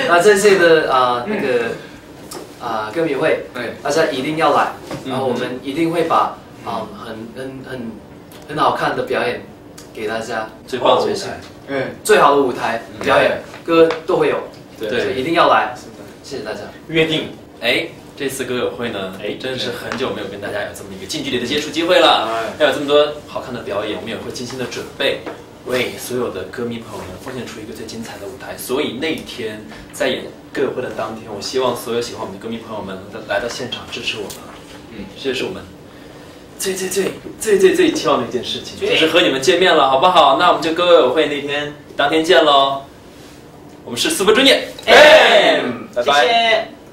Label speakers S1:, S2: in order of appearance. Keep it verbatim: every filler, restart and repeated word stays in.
S1: 那这次的啊、呃、那个啊、呃、歌迷会，大家一定要来，然后我们一定会把啊、呃、很很很很好看的表演给大家，
S2: 最棒的舞台，
S1: 嗯，最好的舞台表演，歌都会有，对，一定要来，谢谢大家。
S2: 约定，哎。这次歌友会呢，哎，真的是很久没有跟大家有这么一个近距离的接触机会了，还有这么多好看的表演，我们也会精心的准备，为所有的歌迷朋友们奉献出一个最精彩的舞台。所以那天在演歌友会的当天，我希望所有喜欢我们的歌迷朋友们来到现场支持我们，嗯，这是我们最最最最最最期望的一件事情，就是和你们见面了，好不好？那我们就歌友会那天当天见喽，我们是 Super Junior， 哎，拜拜。